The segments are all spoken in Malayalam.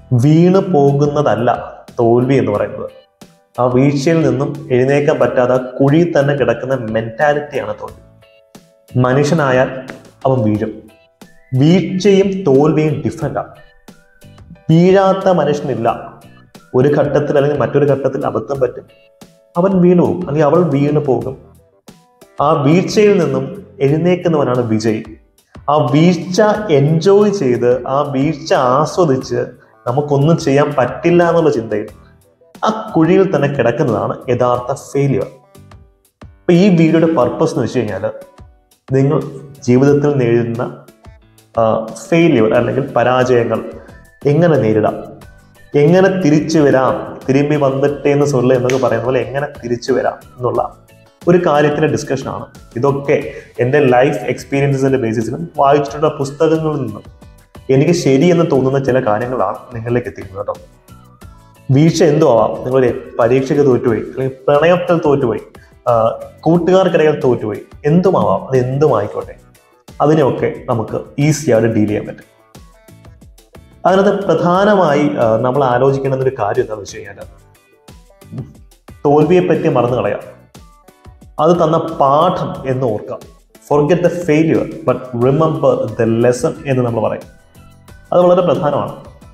വീണ് പോകുന്നതല്ല തോൽവി എന്ന് പറയുന്നത്. ആ വീഴ്ചയിൽ നിന്നും എഴുന്നേക്കാൻ പറ്റാതെ ആ കുഴിയിൽ തന്നെ കിടക്കുന്ന മെന്റാലിറ്റിയാണ് തോൽവി. മനുഷ്യനായാൽ അവൻ വീഴും. വീഴ്ചയും തോൽവിയും ഡിഫറെൻ്റാണ്. വീഴാത്ത മനുഷ്യനില്ല. ഒരു ഘട്ടത്തിൽ അല്ലെങ്കിൽ മറ്റൊരു ഘട്ടത്തിൽ അബദ്ധം പറ്റും, അവൻ വീണു പോകും അല്ലെങ്കിൽ അവൾ വീണു പോകും. ആ വീഴ്ചയിൽ നിന്നും എഴുന്നേക്കുന്നവനാണ് വിജയി. ആ വീഴ്ച എൻജോയ് ചെയ്ത് ആ വീഴ്ച ആസ്വദിച്ച് നമുക്കൊന്നും ചെയ്യാൻ പറ്റില്ല എന്നുള്ള ചിന്തയിൽ ആ കുഴിയിൽ തന്നെ കിടക്കുന്നതാണ് യഥാർത്ഥ ഫെയിലിയർ. അപ്പൊ ഈ വീഡിയോയുടെ പർപ്പസ് എന്ന് വെച്ച് കഴിഞ്ഞാൽ, നിങ്ങൾ ജീവിതത്തിൽ നേരിടുന്ന ഫെയിലിയർ അല്ലെങ്കിൽ പരാജയങ്ങൾ എങ്ങനെ നേരിടാം, എങ്ങനെ തിരിച്ചു വരാം, തിരുമ്പി വന്നിട്ടേ എന്ന് സൊല്ല എന്നൊക്കെ പറയുന്ന പോലെ എങ്ങനെ തിരിച്ചു വരാം എന്നുള്ള ഒരു കാര്യത്തിൻ്റെ ഡിസ്കഷനാണ്. ഇതൊക്കെ എൻ്റെ ലൈഫ് എക്സ്പീരിയൻസിൻ്റെ ബേസിസിലും വായിച്ചിട്ടുള്ള പുസ്തകങ്ങളിൽ നിന്നും എനിക്ക് ശരിയെന്ന് തോന്നുന്ന ചില കാര്യങ്ങളാണ് നിങ്ങളിലേക്ക് എത്തിക്കുന്നത് കേട്ടോ. വീഴ്ച എന്തോ ആവാം. നിങ്ങളൊരു പരീക്ഷയ്ക്ക് തോറ്റുപോയി, അല്ലെങ്കിൽ പ്രണയത്തിൽ തോറ്റുപോയി, കൂട്ടുകാർക്കിടയിൽ തോറ്റുപോയി, എന്തുമാവാം. അത് എന്തുമായിക്കോട്ടെ, അതിനെയൊക്കെ നമുക്ക് ഈസിയായിട്ട് ഡീൽ ചെയ്യാൻ പറ്റും. അതിനകത്ത് പ്രധാനമായി നമ്മൾ ആലോചിക്കേണ്ടുന്ന ഒരു കാര്യം എന്താണെന്ന് വെച്ച് കഴിഞ്ഞാൽ, തോൽവിയെ പറ്റി മറന്നു കളയാം. അത് തന്ന പാഠം എന്ന് ഓർക്കാം. Forget the failure but remember the lesson എന്ന് നമ്മൾ പറയും. അത് വളരെ പ്രധാനമാണ്.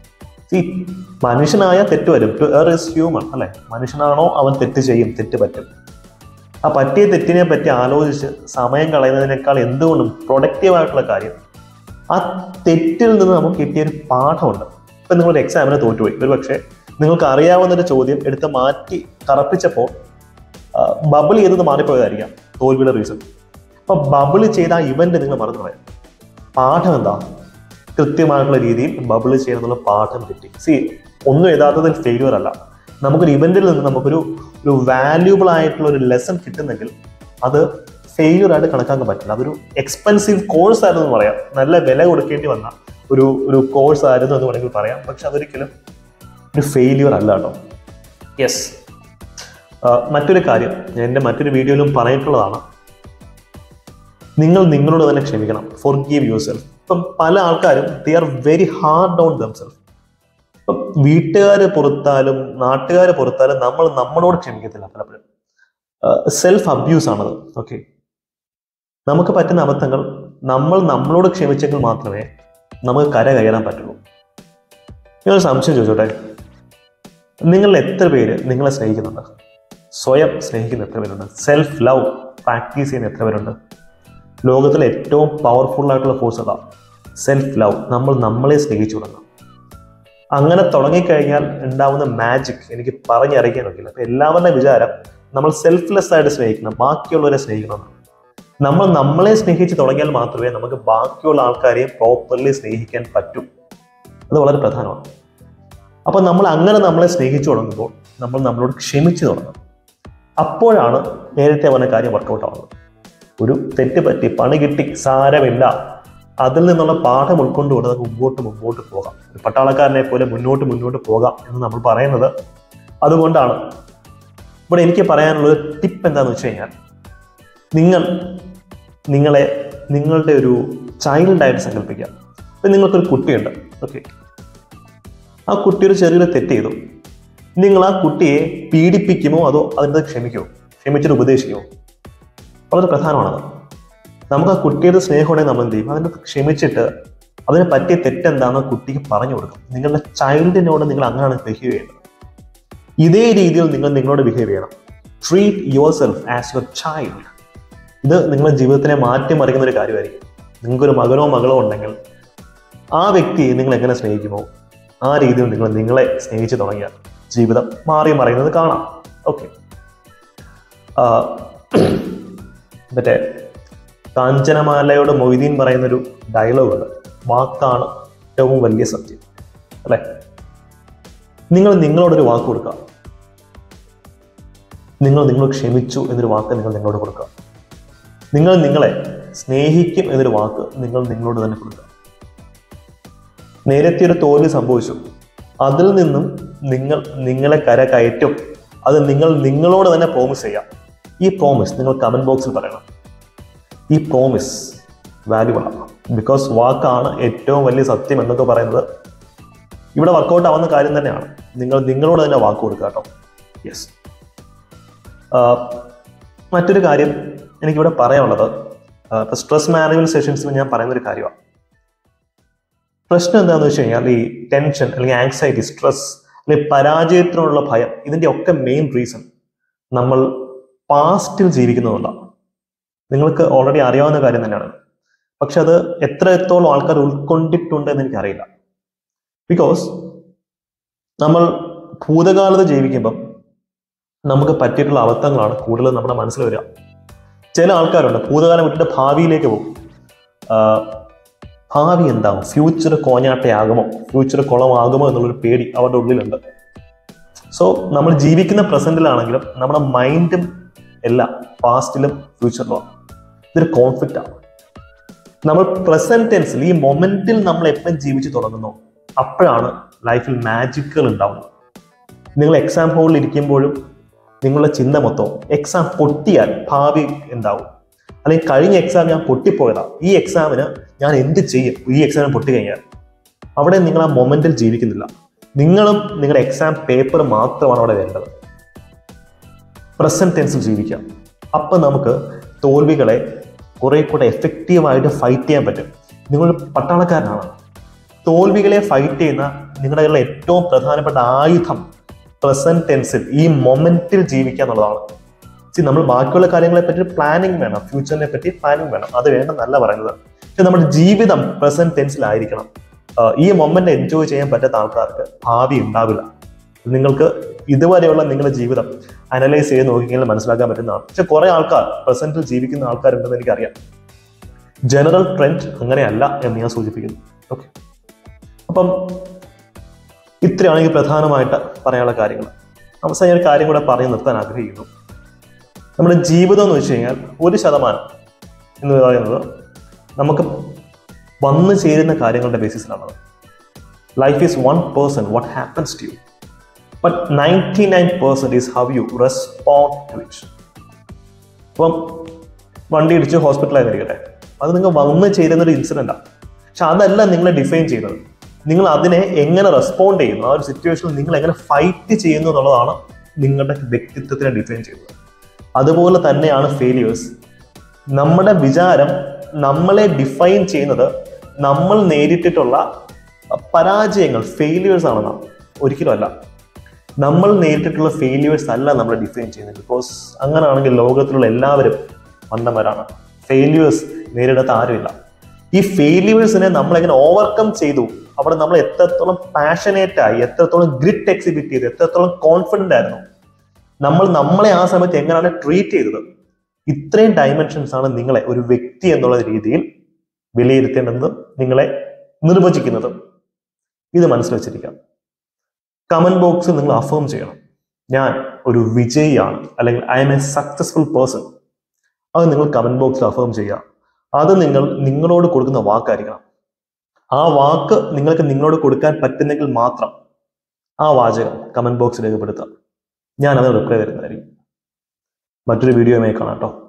മനുഷ്യനായ തെറ്റ് വരും. ടു എർ ഇസ് ഹ്യൂമൻ അല്ലെ. മനുഷ്യനാണോ അവൻ തെറ്റ് ചെയ്യും, തെറ്റ് പറ്റും. ആ പറ്റിയ തെറ്റിനെ പറ്റി ആലോചിച്ച് സമയം കളയുന്നതിനേക്കാൾ എന്തുകൊണ്ടും പ്രൊഡക്റ്റീവായിട്ടുള്ള കാര്യം ആ തെറ്റിൽ നിന്ന് നമുക്ക് കിട്ടിയൊരു പാഠമുണ്ട്. ഇപ്പം നിങ്ങളൊരു എക്സാമിന് തോറ്റുപോയി, ഒരു പക്ഷേ നിങ്ങൾക്ക് അറിയാവുന്നൊരു ചോദ്യം എടുത്ത് മാറ്റി കറപ്പിച്ചപ്പോൾ ബബിൾ ചെയ്തത് മാറിപ്പോയതായിരിക്കാം തോൽവിയുടെ റീസൺ. അപ്പൊ ബബിൾ ചെയ്ത ആ ഇവന്റ് നിങ്ങൾ മറന്നു കളയാം. പാഠം എന്താ? കൃത്യമായിട്ടുള്ള രീതിയിൽ ബബിൾ ചെയ്യാനുള്ള പാഠം കിട്ടി. ഒന്നും യഥാർത്ഥത്തിൽ ഫെയിലിയർ അല്ല. നമുക്കൊരു ഇവന്റിൽ നിന്ന് നമുക്കൊരു വാല്യൂബിൾ ആയിട്ടുള്ള ഒരു ലെസൺ കിട്ടുന്നെങ്കിൽ അത് ഫെയിലിയർ ആയിട്ട് കണക്കാക്കാൻ പറ്റില്ല. അതൊരു എക്സ്പെൻസീവ് കോഴ്സ് ആയിരുന്നു എന്ന് പറയാം. നല്ല വില കൊടുക്കേണ്ടി വന്ന ഒരു കോഴ്സ് ആയിരുന്നു എന്ന് വേണമെങ്കിൽ പറയാം. പക്ഷെ അതൊരിക്കലും ഒരു ഫെയിലിയർ അല്ല കേട്ടോ. യെസ്, മറ്റൊരു കാര്യം ഞാൻ എൻ്റെ മറ്റൊരു വീഡിയോയിലും പറഞ്ഞിട്ടുള്ളതാണ്. നിങ്ങൾ നിങ്ങളോട് തന്നെ ക്ഷമിക്കണം. Forgive yourself. ഇപ്പം പല ആൾക്കാരും they are very hard on themself. ഇപ്പം വീട്ടുകാർ പുറത്താലും നാട്ടുകാർ പുറത്താലും നമ്മൾ നമ്മളോട് ക്ഷമിക്കത്തില്ല പലപ്പോഴും. സെൽഫ് അബ്യൂസ് ആണത്. ഓക്കെ, നമുക്ക് പറ്റുന്ന അബദ്ധങ്ങൾ നമ്മൾ നമ്മളോട് ക്ഷമിച്ചെങ്കിൽ മാത്രമേ നമുക്ക് കര കയറാൻ പറ്റുള്ളൂ. ഞാനൊരു സംശയം ചോദിച്ചോട്ടെ, നിങ്ങളിൽ എത്ര പേര് നിങ്ങളെ സ്നേഹിക്കുന്നുണ്ട്? സ്വയം സ്നേഹിക്കുന്ന എത്ര പേരുണ്ട്? സെൽഫ് ലവ് പ്രാക്ടീസ് ചെയ്യുന്ന എത്ര പേരുണ്ട്? ലോകത്തിലെ ഏറ്റവും പവർഫുൾ ആയിട്ടുള്ള ഫോഴ്സ് അതാ, സെൽഫ് ലവ്. നമ്മൾ നമ്മളെ സ്നേഹിച്ചു തുടങ്ങാം. അങ്ങനെ തുടങ്ങിക്കഴിഞ്ഞാൽ ഉണ്ടാവുന്ന മാജിക് എനിക്ക് പറഞ്ഞറിയിക്കാൻ നോക്കില്ല. അപ്പൊ എല്ലാവരുടെ വിചാരം നമ്മൾ സെൽഫ്ലെസ് ആയിട്ട് സ്നേഹിക്കണം, ബാക്കിയുള്ളവരെ സ്നേഹിക്കണം. നമ്മൾ നമ്മളെ സ്നേഹിച്ച് തുടങ്ങിയാൽ മാത്രമേ നമുക്ക് ബാക്കിയുള്ള ആൾക്കാരെയും പ്രോപ്പർലി സ്നേഹിക്കാൻ പറ്റൂ. അത് വളരെ പ്രധാനമാണ്. അപ്പൊ നമ്മൾ അങ്ങനെ നമ്മളെ സ്നേഹിച്ചു തുടങ്ങുമ്പോൾ നമ്മൾ നമ്മളോട് ക്ഷമിച്ചു തുടങ്ങും. അപ്പോഴാണ് നേരത്തെ പറഞ്ഞ കാര്യം വർക്കൗട്ട് ആവുന്നത്. ഒരു തെറ്റ് പറ്റി, പണി കിട്ടി, സാരമില്ല, അതിൽ നിന്നുള്ള പാഠം ഉൾക്കൊണ്ടുകൊണ്ട് നമുക്ക് മുമ്പോട്ട് പോകാം. ഒരു പട്ടാളക്കാരനെ പോലെ മുന്നോട്ട് പോകാം എന്ന് നമ്മൾ പറയുന്നത് അതുകൊണ്ടാണ്. ഇവിടെ എനിക്ക് പറയാനുള്ളൊരു ടിപ്പ് എന്താണെന്ന് വെച്ച് കഴിഞ്ഞാൽ, നിങ്ങളുടെ ഒരു ചൈൽഡായിട്ട് സങ്കല്പിക്കാം. ഇപ്പം നിങ്ങൾക്കൊരു കുട്ടിയുണ്ട്. ഓക്കെ, ആ കുട്ടി ഒരു ചെറിയൊരു തെറ്റ് ചെയ്തു. നിങ്ങൾ ആ കുട്ടിയെ പീഡിപ്പിക്കുമോ അതോ അതിൻ്റെ ക്ഷമിക്കുമോ? ക്ഷമിച്ചിട്ട് ഉപദേശിക്കുമോ? വളരെ പ്രധാനമാണത്. നമുക്ക് ആ കുട്ടിയുടെ സ്നേഹം ഉണ്ടെങ്കിൽ നമ്മൾ എന്ത് ചെയ്യും? അതിൻ്റെ ക്ഷമിച്ചിട്ട് അതിനെ പറ്റിയ തെറ്റെന്താണെന്ന് കുട്ടിക്ക് പറഞ്ഞു കൊടുക്കും. നിങ്ങളുടെ ചൈൽഡിനോട് നിങ്ങൾ അങ്ങനെയാണ് ബിഹേവ് ചെയ്യേണ്ടത്. ഇതേ രീതിയിൽ നിങ്ങൾ നിങ്ങളോട് ബിഹേവ് ചെയ്യണം. Treat yourself as your child. ഇത് നിങ്ങളുടെ ജീവിതത്തിനെ മാറ്റിമറിക്കുന്ന ഒരു കാര്യമായിരിക്കും. നിങ്ങൾക്കൊരു മകനോ മകളോ ഉണ്ടെങ്കിൽ ആ വ്യക്തിയെ നിങ്ങൾ എങ്ങനെ സ്നേഹിക്കുമോ ആ രീതിയിൽ നിങ്ങൾ നിങ്ങളെ സ്നേഹിച്ച് തുടങ്ങിയാൽ ജീവിതം മാറി മറിയുന്നത് കാണാം. ഓക്കെ, മറ്റേ കാഞ്ചനമാലയോട് മൊയ്തീൻ പറയുന്നൊരു ഡയലോഗുണ്ട്, വാക്കാണ് ഏറ്റവും വലിയ സത്യം അല്ലെ. നിങ്ങൾ നിങ്ങളോടൊരു വാക്ക് കൊടുക്കുക. നിങ്ങൾ ക്ഷമിച്ചു എന്നൊരു വാക്ക് നിങ്ങൾ നിങ്ങളോട് കൊടുക്കുക. നിങ്ങൾ നിങ്ങളെ സ്നേഹിക്കും എന്നൊരു വാക്ക് നിങ്ങൾ നിങ്ങളോട് തന്നെ കൊടുക്കുക. നേരത്തെ ഒരു തോൽവി സംഭവിച്ചു, അതിൽ നിന്നും നിങ്ങളെ കര കയറ്റും. അത് നിങ്ങളോട് തന്നെ പ്രോമിസ് ചെയ്യാം. ഈ പ്രോമിസ് നിങ്ങൾ കമന്റ് ബോക്സിൽ പറയണം. ഈ പ്രോമിസ് വാല്യുബിൾ ആണ്. ബിക്കോസ് വാക്കാണ് ഏറ്റവും വലിയ സത്യം എന്നൊക്കെ പറയുന്നത് ഇവിടെ വർക്കൗട്ട് ആവുന്ന കാര്യം തന്നെയാണ്. നിങ്ങളോട് തന്നെ വാക്ക് കൊടുക്കുക കേട്ടോ. യെസ്. മറ്റൊരു കാര്യം എനിക്കിവിടെ പറയാനുള്ളത്, സ്ട്രെസ് മാനേജ്മെന്റ് സെഷൻസിൽ ഞാൻ പറയുന്നൊരു കാര്യമാണ്. പ്രശ്നം എന്താണെന്ന് വെച്ച് കഴിഞ്ഞാൽ ഈ ടെൻഷൻ അല്ലെങ്കിൽ ആങ്സൈറ്റി, സ്ട്രെസ് അല്ലെങ്കിൽ പരാജയത്തിനുള്ള ഭയം, ഇതിൻ്റെ ഒക്കെ മെയിൻ റീസൺ നമ്മൾ പാസ്റ്റിൽ ജീവിക്കുന്നതുകൊണ്ടാണ്. നിങ്ങൾക്ക് ഓൾറെഡി അറിയാവുന്ന കാര്യം തന്നെയാണ്. പക്ഷെ അത് എത്രത്തോളം ആൾക്കാർ ഉൾക്കൊണ്ടിട്ടുണ്ട് എന്ന് എനിക്കറിയില്ല. ബിക്കോസ് നമ്മൾ ഭൂതകാലത്ത് ജീവിക്കുമ്പം നമുക്ക് പറ്റിയിട്ടുള്ള അബദ്ധങ്ങളാണ് കൂടുതൽ നമ്മുടെ മനസ്സിൽ വരിക. ചില ആൾക്കാരുണ്ട് ഭൂതകാലം വിട്ടിട്ട് ഭാവിയിലേക്ക് പോകും. ഭാവി എന്താകും, ഫ്യൂച്ചർ കോഞ്ഞാട്ടയാകുമോ, ഫ്യൂച്ചർ കുളമാകുമോ എന്നുള്ളൊരു പേടി അവരുടെ ഉള്ളിലുണ്ട്. സോ നമ്മൾ ജീവിക്കുന്ന പ്രസന്റിലാണെങ്കിലും നമ്മുടെ മൈൻഡും എല്ലാം പാസ്റ്റിലും ഫ്യൂച്ചറിലുമാണ്. ഇതൊരു കോൺഫ്ലിക്റ്റ് ആണ്. നമ്മൾ പ്രസന്റ് ടെൻസിൽ ഈ മൊമെന്റിൽ നമ്മൾ എപ്പോഴും ജീവിച്ച് തുടങ്ങുന്നു, അപ്പോഴാണ് ലൈഫിൽ മാജിക്കുകൾ ഉണ്ടാവുന്നത്. നിങ്ങൾ എക്സാം ഹോളിൽ ഇരിക്കുമ്പോഴും നിങ്ങളുടെ ചിന്ത മൊത്തം എക്സാം പൊട്ടിയാൽ ഭാവി എന്താവും, അല്ലെങ്കിൽ കഴിഞ്ഞ എക്സാം ഞാൻ പൊട്ടിപ്പോയതാണ്, ഈ എക്സാമിന് ഞാൻ എന്ത് ചെയ്യും ഈ എക്സാമിന് പൊട്ടിക്കഴിഞ്ഞാൽ. അവിടെ നിങ്ങൾ ആ മൊമെന്റിൽ ജീവിക്കുന്നില്ല. നിങ്ങളും നിങ്ങളുടെ എക്സാം പേപ്പർ മാത്രമാണ് അവിടെ വേണ്ടത്. പ്രസന്റ് ടെൻസിൽ ജീവിക്കാം. അപ്പം നമുക്ക് തോൽവികളെ കുറെ കൂടെ എഫക്റ്റീവായിട്ട് ഫൈറ്റ് ചെയ്യാൻ പറ്റും. നിങ്ങളൊരു പട്ടാളക്കാരനാണ്, തോൽവികളെ ഫൈറ്റ് ചെയ്യുന്ന നിങ്ങളുടെ ഏറ്റവും പ്രധാനപ്പെട്ട ആയുധം പ്രസന്റ് ടെൻസിൽ ഈ മൊമെന്റിൽ ജീവിക്കുക എന്നുള്ളതാണ്. നമ്മൾ ബാക്കിയുള്ള കാര്യങ്ങളെ പറ്റി പ്ലാനിങ് വേണം, ഫ്യൂച്ചറിനെ പറ്റി പ്ലാനിങ് വേണം, അത് വേണമെന്നല്ല പറയുന്നത്. പക്ഷെ നമ്മുടെ ജീവിതം പ്രസന്റ് ടെൻസിലായിരിക്കണം. ഈ മൊമെന്റ് എൻജോയ് ചെയ്യാൻ പറ്റാത്ത ആൾക്കാർക്ക് ഭാവി ഉണ്ടാവില്ല. നിങ്ങൾക്ക് ഇതുവരെയുള്ള നിങ്ങളുടെ ജീവിതം അനലൈസ് ചെയ്ത് നോക്കിക്കഴിഞ്ഞാൽ മനസ്സിലാക്കാൻ പറ്റുന്നതാണ്. പക്ഷെ കുറെ ആൾക്കാർ പ്രസന്റിൽ ജീവിക്കുന്ന ആൾക്കാരുണ്ടെന്ന് എനിക്കറിയാം. ജനറൽ ട്രെൻഡ് അങ്ങനെയല്ല എന്ന് ഞാൻ സൂചിപ്പിക്കുന്നു. ഓക്കെ, അപ്പം ഇത്രയാണ് എനിക്ക് പ്രധാനമായിട്ട് പറയാനുള്ള കാര്യങ്ങൾ. അവസാനം ഞാൻ ഒരു കാര്യം കൂടെ പറഞ്ഞു നിർത്താൻ ആഗ്രഹിക്കുന്നു. നമ്മുടെ ജീവിതം എന്ന് വെച്ച് കഴിഞ്ഞാൽ 1% എന്ന് പറയുന്നത് നമുക്ക് വന്നു ചേരുന്ന കാര്യങ്ങളുടെ ബേസിസിലാണത്. Life is 1% what happens to you, but 99% is how you respond to it. അപ്പം വണ്ടി ഇടിച്ച് ഹോസ്പിറ്റലായിരിക്കട്ടെ, അത് നിങ്ങൾ വന്നു ചേരുന്നൊരു ഇൻസിഡൻ്റാണ്. പക്ഷെ അതല്ല നിങ്ങളെ ഡിഫൈൻ ചെയ്യുന്നത്. നിങ്ങൾ അതിനെ എങ്ങനെ റെസ്പോണ്ട് ചെയ്യുന്നു, ആ ഒരു സിറ്റുവേഷനിൽ നിങ്ങൾ എങ്ങനെ ഫൈറ്റ് ചെയ്യുന്നു എന്നുള്ളതാണ് നിങ്ങളുടെ വ്യക്തിത്വത്തിനെ ഡിഫൈൻ ചെയ്യുന്നത്. അതുപോലെ തന്നെയാണ് ഫെയിലിയേഴ്സ്. നമ്മുടെ വിചാരം നമ്മളെ ഡിഫൈൻ ചെയ്യുന്നത് നമ്മൾ നേരിട്ടിട്ടുള്ള പരാജയങ്ങൾ, ഫെയിലിയേഴ്സ് ആണെന്നാണ്. ഒരിക്കലും അല്ല. നമ്മൾ നേരിട്ടിട്ടുള്ള ഫെയിലിയേഴ്സ് അല്ല നമ്മളെ ഡിഫൈൻ ചെയ്യുന്നത്. ബിക്കോസ് അങ്ങനെയാണെങ്കിൽ ലോകത്തിലുള്ള എല്ലാവരും മണ്ടന്മാരാണ്. ഫെയിലിയേഴ്സ് നേരിടാത്ത ആരുമില്ല. ഈ ഫെയിലിയേഴ്സിനെ നമ്മളെങ്ങനെ ഓവർകം ചെയ്തു, അവിടെ നമ്മൾ എത്രത്തോളം പാഷനേറ്റ് ആയി, എത്രത്തോളം ഗ്രിറ്റ് എക്സിബിറ്റ് ചെയ്തു, എത്രത്തോളം കോൺഫിഡൻ്റ് ആയിരുന്നു, നമ്മളെ ആ സമയത്ത് എങ്ങനെയാണ് ട്രീറ്റ് ചെയ്തത്, ഇത്രയും ഡയമെൻഷൻസ് ആണ് നിങ്ങളെ ഒരു വ്യക്തി എന്നുള്ള രീതിയിൽ വിലയിരുത്തേണ്ടത്, നിങ്ങളെ നിർവചിക്കുന്നത്. ഇത് മനസ്സിൽ വെച്ചിരിക്കാം. കമന്റ് ബോക്സിൽ നിങ്ങൾ അഫേം ചെയ്യണം, ഞാൻ ഒരു വിജയിയാണ്, അല്ലെങ്കിൽ I am a successful person. അത് നിങ്ങൾ കമന്റ് ബോക്സിൽ അഫേം ചെയ്യുക. അത് നിങ്ങളോട് കൊടുക്കുന്ന വാക്കായിരിക്കണം. ആ വാക്ക് നിങ്ങൾക്ക് നിങ്ങളോട് കൊടുക്കാൻ പറ്റുന്നെങ്കിൽ മാത്രം ആ വാചകം കമന്റ് ബോക്സിൽ രേഖപ്പെടുത്തുക. ഞാൻ അത് റിപ്ലൈ തരുന്നതായിരിക്കും. മറ്റൊരു വീഡിയോയുമായി കാണാം കേട്ടോ.